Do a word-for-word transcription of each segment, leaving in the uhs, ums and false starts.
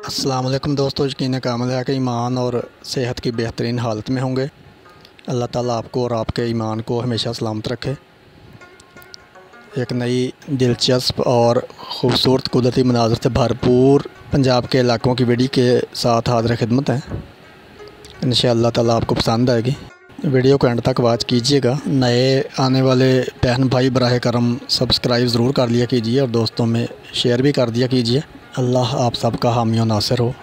अस्सलाम वालेकुम दोस्तों, यकीन कामिल है कि ईमान और सेहत की बेहतरीन हालत में होंगे। अल्लाह ताला आपको और आपके ईमान को हमेशा सलामत रखे। एक नई दिलचस्प और ख़ूबसूरत कुदरती मनाज़र से भरपूर पंजाब के इलाकों की वीडियो के साथ हाज़िर खिदमत है। इंशाअल्लाह ताला आपको पसंद आएगी। वीडियो को एंड तक वॉच कीजिएगा। नए आने वाले बहन भाई बराह करम सब्सक्राइब ज़रूर कर लिया कीजिए और दोस्तों में शेयर भी कर दिया कीजिए। अल्लाह आप सबका हामी और नासिर हो।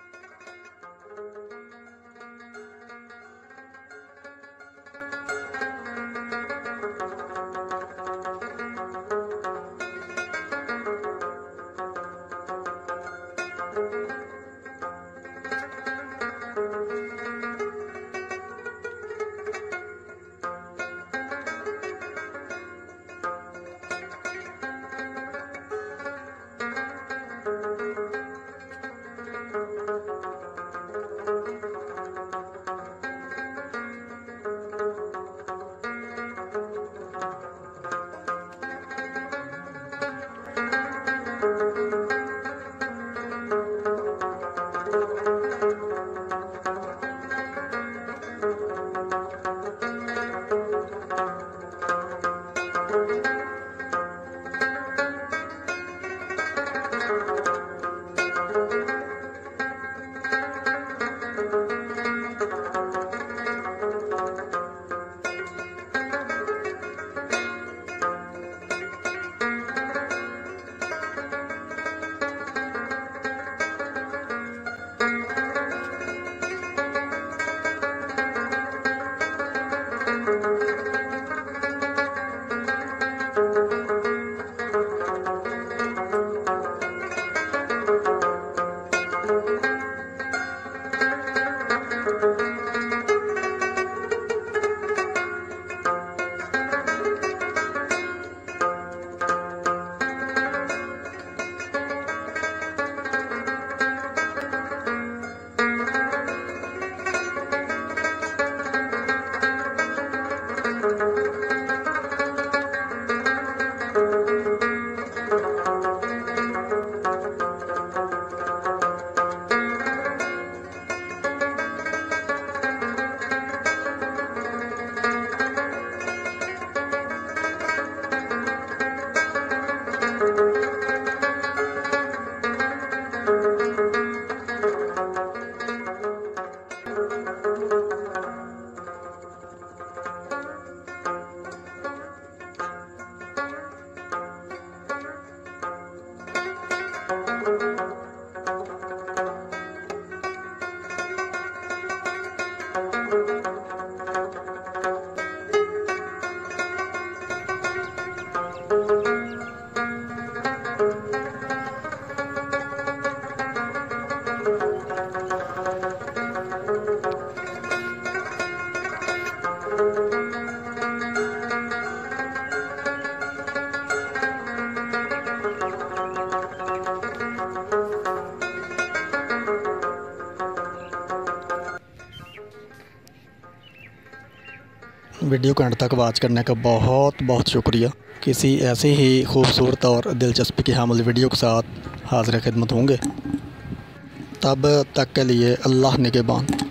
वीडियो को एंड तक वॉच करने का बहुत बहुत शुक्रिया। किसी ऐसी ही खूबसूरत और दिलचस्पी की हामिल वीडियो के साथ हाज़िर खिदमत होंगे। तब तक के लिए अल्लाह निगहबान।